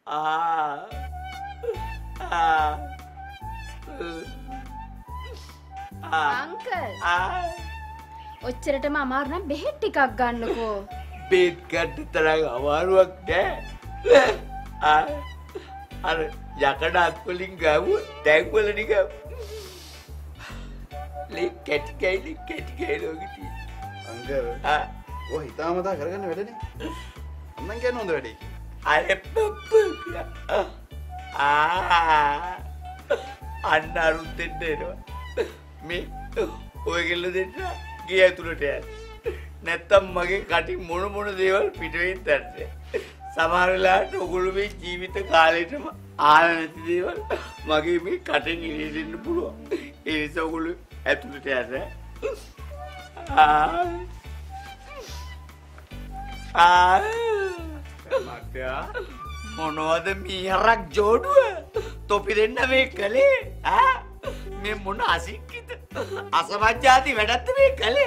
Uncle ඔච්චරටම අමාරු නම් බෙහෙත් ටිකක් ගන්නකෝ. බෙහෙත් ගන්න තරම් අමාරුවක් නෑ. අර යකඩ අත් වලින් ගාවුවොත් ටැග් වල නික ලෙක් කැටි කැලි වගේ තියෙනවා. අංකල් ඔය හිතාමතා කරගන්න වැඩනේ. අම්මන් කියන්නේ හොඳ වැඩේ. අර අන්න අරුත් දෙන්න එනවා. මේ ඔයගොල්ලෝ දෙන්න ගේ ඇතුළට යන්න. නැත්තම් මගේ කටින් මොන දේවල් පිට වෙයිද නැත්තේ. සමහර වෙලාවට ඔයගොල්ලෝ මේ ජීවිත කාලෙටම ආල නැති දේවල් මගේ මේ කටෙන් එළිය දෙන්න පුළුවන්. ඒ නිසා ඔයගොල්ලෝ ඇතුළට යන්න. මක්යා මොනවද මීහරක් ජෝඩුව? තොපි දෙන්න මේ කලේ මේ මොන අසික්කිත අසමජ්ජාති වැඩක්ද මේ කලේ?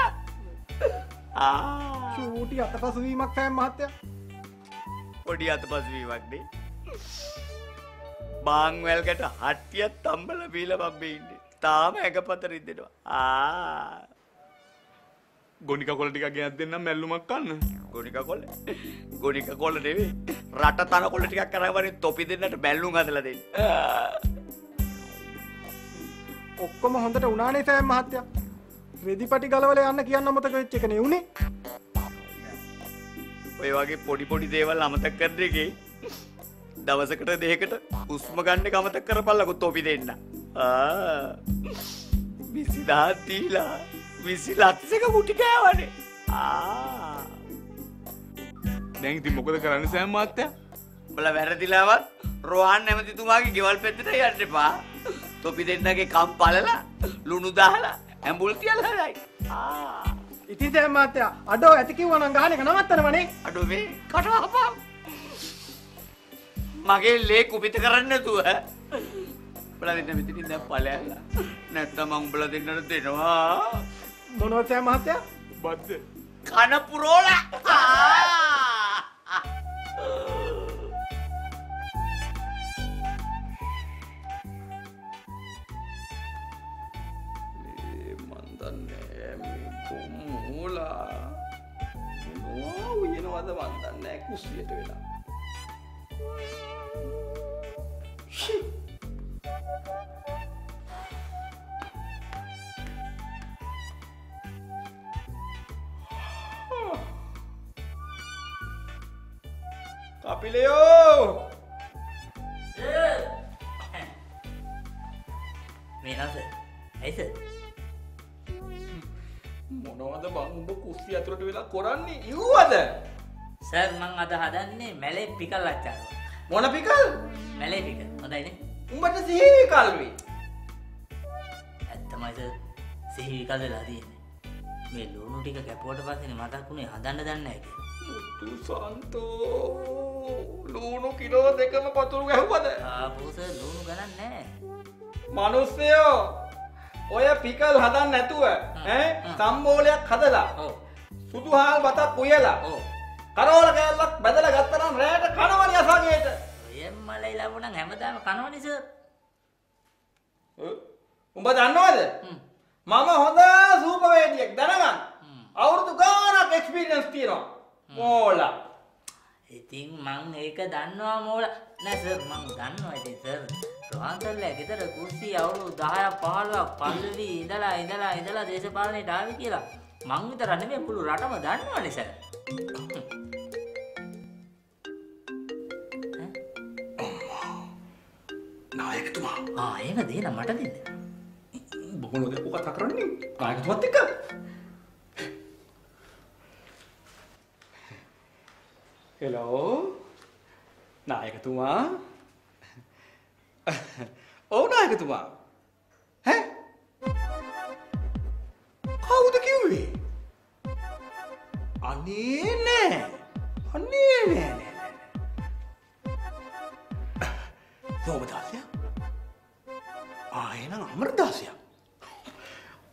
චූටි අතපසුවීමක් සෑම් මහත්තයා. පොඩි අතපසුවීමක් නේ. බාංවැල්කට හට්ටියක් තම්බල බීලා බබ්බේ ඉන්නේ. තාම ඇඟපත රිදෙනවා. ගොනිකා කොළ ටිකක් ගෙනත් දෙන්නම් මැල්ලුමක් කන්න. ගොනිකා කොළ නෙවෙයි. රට තන කොළ ටිකක් කරවන්නේ තොපි දෙන්නට මැල්ලුම් හදලා දෙන්න. ඔක්කොම හොඳට උනානේ සෑම් මහත්තයා. රෙදිපටි ගලවල යන්න කියන්න අමතක වෙච්ච එක නේ උනේ. ඔය වගේ පොඩි දේවල් අමතක කරන එකේ දවසකට දෙකකට හුස්ම ගන්න එක අමතක කරපල්ලකො තොපි දෙන්න. 20000 දීලා 20 ලක්ෂයක කුටි කෑවනේ. දැන් ඉතින් මොකද කරන්නේ සෑම් මහත්තයා? උඹලා වැරදිලාවත් රෝහන් නැමතිතුමාගේ ගෙවල් පැත්තට යන්න එපා. තොපි දෙන්නගේ කම් පළලා ලුණු දාලා ඇඹුල් තියලා හරයි. ඉතින් සෑම් මහත්තයා අඩෝ ඇති කිව්වා නම් ගහන එක නවත්තනවනේ. අඩෝ මේ කටවහපම්. මගේ ලේ කුපිත කරන්න නැතුව උඹලා දෙන්න මෙතනින් දැන් ඵලයල්ලා. නැත්තම් මම උඹලා දෙන්නට දෙනවා. මොනවද සෑම් මහත්තයා? බද්ද. කන පුරෝලා. මොනවද මන් දන්නේ කුස්සියට වෙලා. කපිලයෝ මේනස ඇයිස මොනවද බං උඹ කුස්සිය ඇතුළට වෙලා කරන්නේ ඉව්වද? සර් මං අද හදන්නේ මැලේ පිකල් අච්චාර. මොන පිකල්? Malay pickle. හොඳයිනේ. උඹට සිහි විකල් වේ. ඇත්තමයි සර් සිහි විකල් වෙලා තියෙන්නේ. මේ ලුණු ටික කැපුවට පස්සේ මතක් වුණේ හදන්න දන්නේ නැහැ කියලා. මුතු සන්තෝ ලුණු කිලෝ දෙකම පතුරු ගැහුවද? ආපෝ සර් ලුණු ගණන් නැහැ. මිනිස්සයෝ ඔය පිකල් හදන්න නැතුව සම්බෝලයක් හදලා සුදු හාල් බතක් උයලා කරවල කෑල්ලක් බැදලා ගත්තා නම් රැයට කනවනි අසගේට. ඔය මලයි ලැබුණා හැමදාම කනවනි සර්. උඹ දන්නවද? මම හොඳ සූපවේදියෙක් දැනගන්න. අවුරුදු ගාණක් එක්ස්පීරියන්ස් තියෙනවා. මෝලා. ඉතින් මං ඒක දන්නවා මෝලා. නෑ සර් මං දන්නවා ඉතින් සර්. රෝහන්තල්ලා ගෙදර කුස්සි අවුරුදු 10ක් 15ක් පල්ලි ඉඳලා දේශපාලනයට ආවි කියලා. මං විතර නෙමෙයි මුළු රටම දන්නවනේ සර්. නායකතුමා. එහෙම දෙන්න මට දෙන්න. බොහොමද කතා කරන්නේ? නායකතුමාත් එක්ක. හෙලෝ. නායකතුමා. ඔව් නායකතුමා. ඈ? කවුද කිව්වේ? අනේ නෑ. සෝමදාසයා? එහෙනම් අමරදාසයා.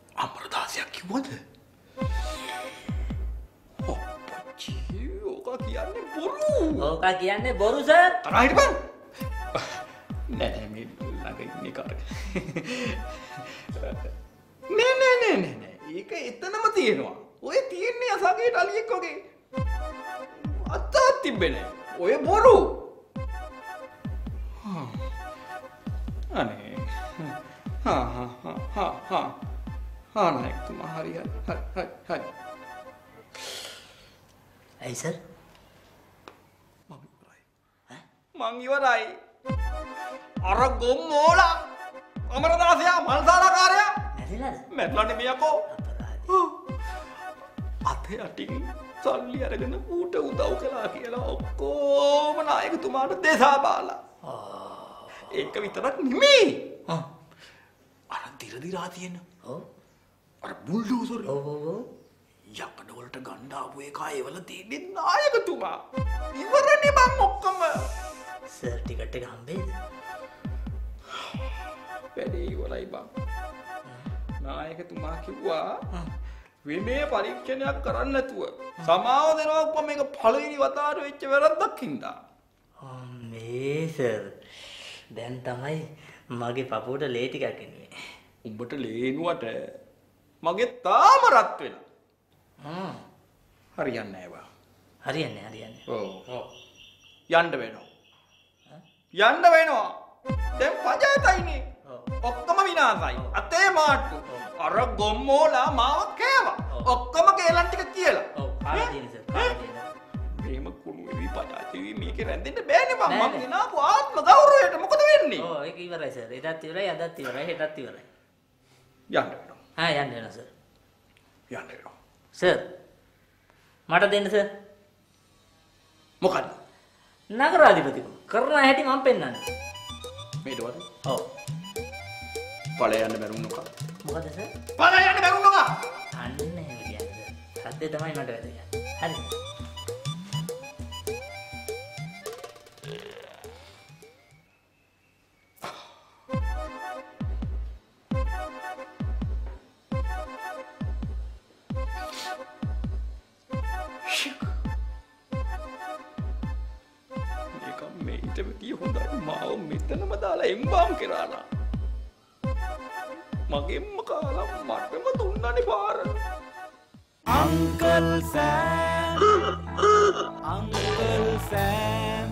අමරදාසයා කිව්වද? ඔප්පච්චි ඔක කියන්නේ බොරු. ඕකා කියන්නේ බොරු සර්. තරහ හිටපන්. නෑ මේ ළඟ ඉන්නේ කාට. නෑ. ඒක එතනම තියෙනවා. ඔය තියෙන්නේ අසගේ ටලියෙක් වගේ. අතක් තිබ්බේ නෑ. ඔය බොරු. අනේ. හා නායකතුමා හරි. ඇයි සර්? මං ඉවරයි. අර ගොම්මෝලා අමරදාසයා මල්සාලාකාරයා නැතිලාද? මැట్లా නෙමෙයි යකෝ. අතේ අටින් සල්ලි අරගෙන ඌට උදව් කළා කියලා ඔක්කොම නායකතුමාට දෙසා බාලා. ඒක විතරක් නෙමෙයි. අර දිරදිරා තියෙන. ඔව්. අර බුල්ඩෝසර්. ඔව්. යකඩ වලට ගන්න ආපු එක ඒවල තියෙන්නේ නායකතුමා. ඉවරනේ බං ඔක්කොම. සර් ටිකට් එක හම්බෙයිද? වැඩේ ඉවරයි බං. නායකතුමා කිව්වා විමේ පරීක්ෂණයක් කරන්න නැතුව සමාව දෙනවා මේක පළවෙනි වතාවට වෙච්ච වැරද්දක් හින්දා. මේ සර් දැන් තමයි මගේ පපුවට ලේ ටිකක් එන්නේ. උඹට ලේනුවට මගේ තාම රත් වෙලා. හරියන්නේ නැහැ බා. හරියන්නේ. ඔව්. යන්න වෙනවා. දැන් පජාතයිනේ. ඔක්කොම විනාසයි. අතේ මාට්ටු. අර ගොම්මෝලා මාව කෑවා. ඔක්කොම කේලන් ටික කියලා. ඔව් කාලා තියෙන සර්. මේම කුණු වෙවි පජාති වෙවි මේක රැඳෙන්න බෑනේ බං. මම ගෙනාපු ආත්ම ගෞරවයට මොකද වෙන්නේ? ඔව් ඒක ඉවරයි සර්. එදත් ඉවරයි අදත් ඉවරයි හෙටත් ඉවරයි. යන්න වෙනවා. යන්න වෙනවා සර්. යන්න වෙනවා. සර් මට දෙන්න සර්. මොකද්ද? නගරාධිපතිකම කරන හැටි මම පෙන්නන්නේ. මේට වද? ඔව්. ඵලය යන්න බැරුණා. මොකද සර්? ඵලය යන්න බැරුණා. අන්න එහෙම කියන්නේ සර්. සද්දේ තමයි මට වැදගත්. හරි. මේට විදිය හොඳයි මාව මෙතනම දාලා එම්බාම් කරාලා. මගෙන්ම කාලා මටම දුන්නනේ පාර. Uncle Sam. Uncle Sam.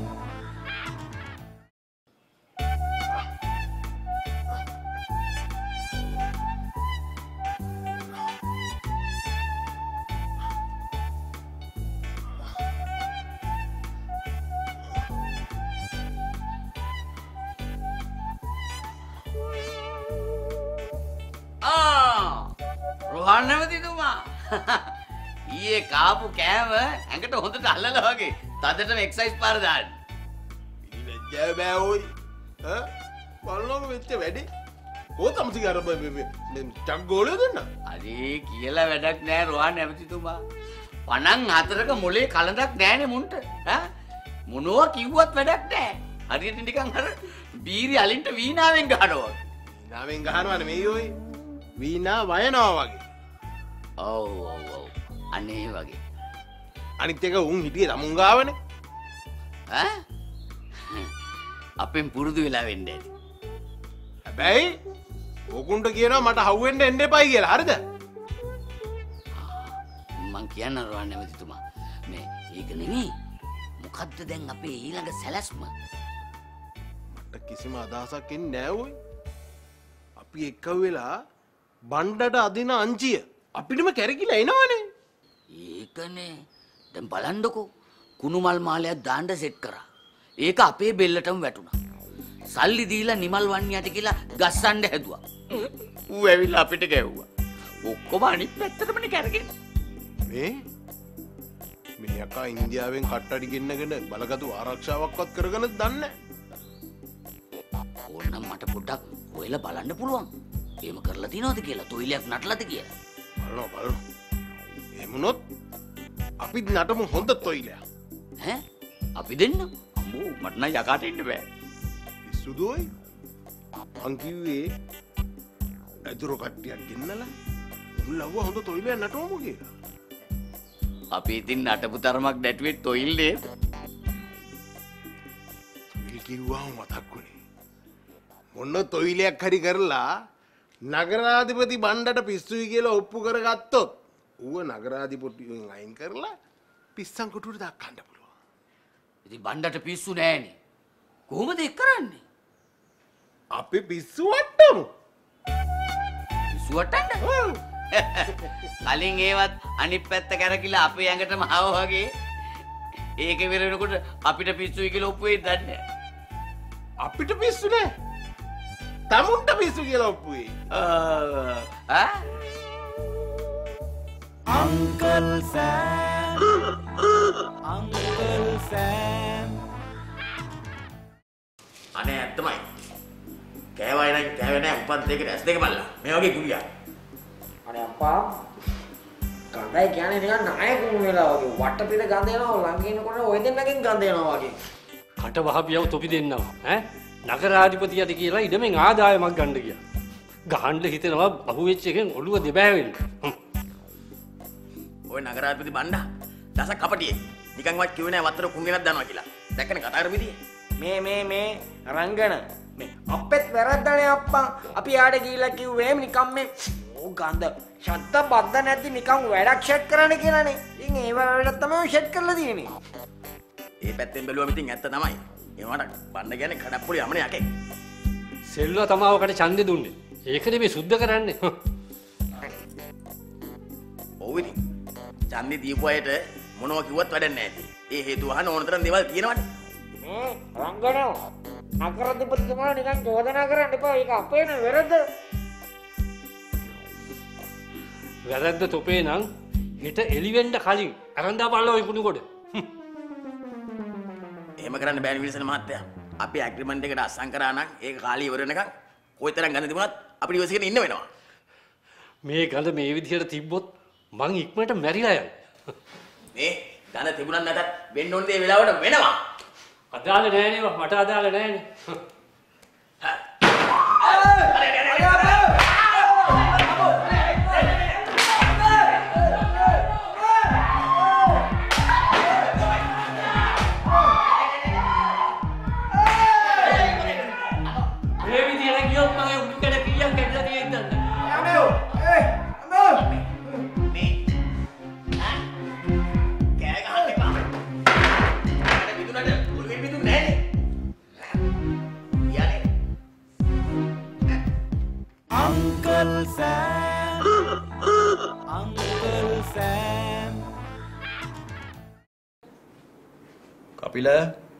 Rohan නැමතිතුමා ඊයේ කාපු කෑම ඇඟට හොඳට අල්ලලා වගේ තදටම එක්සයිස් පාර දාන්න. පිළිවෙච්ච බෑ ඔයි. බලනකො වෙච්ච වැඩේ. කොහොමද අර චග්ගෝලේ දෙන්න? අරේ කියලා වැඩක් නෑ රොහන් නැමතිතුමා. 54ක මොලේ කලඳක් නෑනේ මුන්ට. මොනවා කිව්වත් වැඩක් නෑ. හරියට නිකන් අර බීරි අලින්ට වීණාවෙන් ගහනවා. වීණාවෙන් ගහනවනේ මේ ඔයි. වීණා වයනවා වගේ. ඔව් අනේ වගේ. අනිත් එක උන් හිටියේ තමුන් ගාවනේ. අපෙන් පුරුදු වෙලා වෙන්න ඇති. හැබැයි ඕකුන්ට කියනවා මට හවුවෙන්න එන්න එපයි කියලා. හරිද? මං කියන්න රොහන් නැමතිතුමා. මේ ඒක නෙමෙයි. මොකද්ද දැන් අපේ ඊළඟ සැලැස්ම? මට කිසිම අදහසක් එන්නේ නෑ ඔයි. අපි එක්ක වෙලා බණ්ඩට අදින අංචිය අපිටම කැරකිලා එනවනේ. ඒකනේ. දැන් බලන්නකෝ. කුණුමල් මාලයක් දාන්න සෙට් කරා. ඒක අපේ බෙල්ලටම වැටුණා. සල්ලි දීලා නිමල් වන්නයට කියලා ගස්සන්න හැදුවා. ඌ ඇවිල්ලා අපිට ගැව්වා. ඔක්කොම අනිත් පැත්තටමනේ කැරකෙන්නේ. මේ යකා ඉන්දියාවෙන් කට්ටඩි ගෙන්නගෙන බලගතු ආරක්ෂාවක්වත් කරගෙන දන්නේ නැහැ. ඕනනම් මට පොඩ්ඩක් හොයලා බලන්න පුළුවන්. එහෙම කරලා තියනවද කියලා තොইলයක් නටලාද කියලා. බලන්න. එහෙමනොත් අපිත් නටමු හොඳ තොইলයක්. අපි දෙන්න. අම්මෝ මට නම් යකාට ඉන්න බෑ. සුදුයි. මං කිව්වේ අතුරු කට්ටියක් ගෙන්නලා මුල්ලව හොඳ තොইলයක් නටවමු කියලා. අපි ඉතින් නටපු තරමක් නැටුවේ තොইল නේද? තොইল කිව්වම මතක් වුණේ. මොන තොইলයක් හරි කරලා නගරාධිපති බණ්ඩට පිස්සුයි කියලා ඔප්පු කරගත්තොත් ඌව නගරාධිපතියෙන් අයින් කරලා පිස්සන් කොටුවට දාන්න පුළුවන්. ඉතින් බණ්ඩට පිස්සු නෑනේ. කොහොමද ඒක කරන්නේ? අපි පිස්සු වට්ටමු. පිස්සු වට්ටන්න? කලින් ඒවත් අනිත් පැත්ත කරකිලා අපේ ඇඟටම ආව වගේ ඒක විරෙනකොට අපිට පිස්සුයි කියලා ඔප්පු වෙයි දන්නේ. අපිට පිස්සු නෑ. තමුන්ට පිස්සු කියලා ඔප්පු වෙයි. Uncle Sam. Uncle Sam. අනේ ඇත්තමයි. කෑවයි නම් කෑවේ නෑ උපත් දෙකට ඇස් දෙක බලලා. මේ වගේ ගුලියා. අනේ අප්පා ගඳයි කියන්නේ නිකන් නායකුණු වෙලා වගේ වටපිට ගඳ එනවා ළඟ ඉන්නකොට ඔය දෙන්නගෙන් ගඳ එනවා වගේ. කට වහපියව තොපි දෙන්නවා ඈ නගරාධිපතියට කියලා ඉඩමෙන් ආදායමක් ගන්න ගියා. ගහන්න හිතෙනවා අහුවෙච්ච එකෙන් ඔළුව දෙබෑ වෙන්න. ඔය නගරාධිපති බණ්ඩා දස කපටියේ නිකන්වත් කිව්වේ නෑ වත්තර කුංගෙනක් දානවා කියලා. දැක්කනේ කතා කරපු විදිය. මේ රංගන මේ අපෙත් වැරද්දනේ අප්පා. අපි යාට ගිහිල්ලා කිව්වේ නිකන් මේ ඕ ගඳ ශබ්ද බද්ද නැති නිකන් වැඩක් සෙට් කරන්න කියලානේ. ඉතින් ඒ වලට තමයි සෙට් කරලා තියෙන්නේ. ඒ පැත්තෙන් බැලුවම ඉතින් ඇත්ත තමයි. ඒ වුණාට බණ්ඩ කියන්නේ කඩප්පුලි යමනේ යකේ. සෙල්වා තමාවකට ඡන්දෙ දුන්නේ. ඒකනේ මේ සුද්ධ කරන්නේ. ඔව් ඉතින්. ඡන්දෙ දීපු අයට මොනවා කිව්වත් වැඩක් නැහැ ඉතින්. ඒ හේතුව අහන ඕන තරම් දේවල් තියෙනවනේ. මේ රංගන නගරාධිපතිතුමා නිකන් චෝදනා කරන්න එපා. ඒක අපේ නේ වැරද්ද. වැරද්ද තොපේ නම් හිට එළිවෙන්න කලින් අරන් දාපල්ලා ඔය කුණු කොට. එහෙම කරන්න බෑනේ විල්සන් මහත්තයා. අපි ඇග්‍රීමන්ට් එකට අස්සම් කරා නම් ඒක කාලේ ඉවර වෙනකන් කොයිතරම් ගඳ තිබුණත් අපිට ඉවසගෙන ඉන්න වෙනවා. මේ ගඳ මේ විදිහට තිබ්බොත් මං ඉක්මනට මැරිලා යනවා. මේ ගඳ තිබුණත් නැතත් වෙන්න ඕන දේ වෙලාවට වෙනවා. අදාළ නෑනේ මට අදාළ නෑනේ. මේ විදිහට ගියොත් මගේ උඩුකඩ කීයක් කැඩලා තියෙන්නද? Uncle Sam. Uncle Sam. Kapila.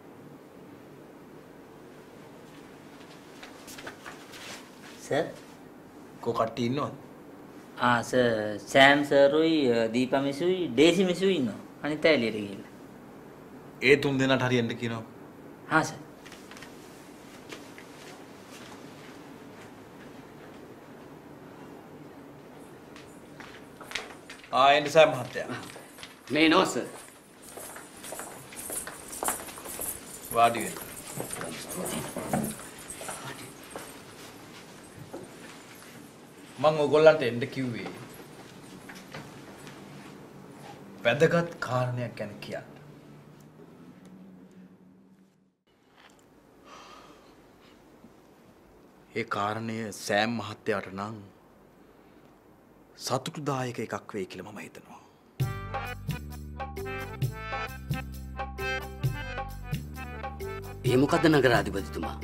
Sir කෝ කට්ටිය ඉන්නවද? සර් සෑම් සර්ුයි දීපා මිසුයි ඩේසි මිසුයි ඉන්නවා. අනිත් අය එළියට ගිහිල්ලා. ඒ තුන් දෙනාට හරියන්න කියනවා. සර්. එන්න සෑම් මහත්තයා. මේ නෝ සර්. වාඩි වෙන්න. මම ඔයගොල්ලන්ට එන්න කිව්වේ වැදගත් කාරණයක් ගැන කියන්න. ඒ කාරණය සෑම් මහත්තයාට නම් සතුටුදායක එකක් වෙයි කියලා මම හිතනවා. ඒ මොකද්ද නගරාධිපතිතුමා?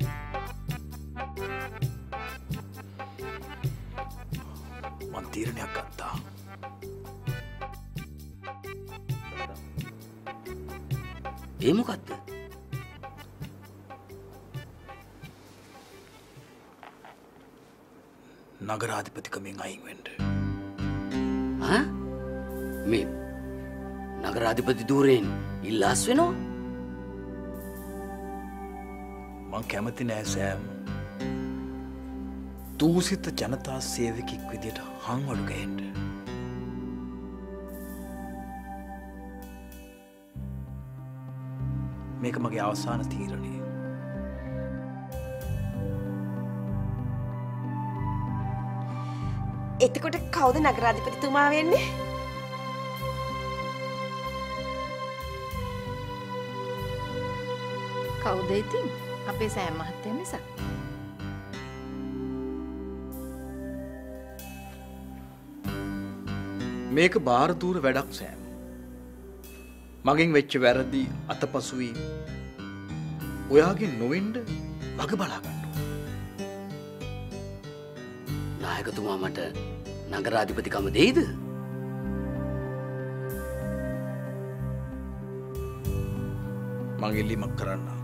මම තීරණයක් ගත්තා. ඒ මොකද්ද? නගරාධිපතිකමෙන් අයින් වෙන්න. මේ නගරාධිපති ධූරයෙන් ඉල්ලාස් වෙනවා? මං කැමති නෑ සෑම්. දූසිත ජනතා සේවකෙක් විදියට හංවඩු ගහෙන්න. මේක මගේ අවසාන තීරණය. එතකොට කවුද නගරාධිපතිතුමා වෙන්නේ? කවුද ඉතින්? අපේ සෑම් මහත්තයා මිසක්. මේක බාරදූර වැඩක් සෑම්. මගෙන් වෙච්ච වැරදි අතපසු වීම ඔයාගෙන් නොවෙන්න වග බලා ගන්න ඕන. නායකතුමා මට නගරාධිපතිකම දෙයිද? මං ඉල්ලීමක් කරන්න.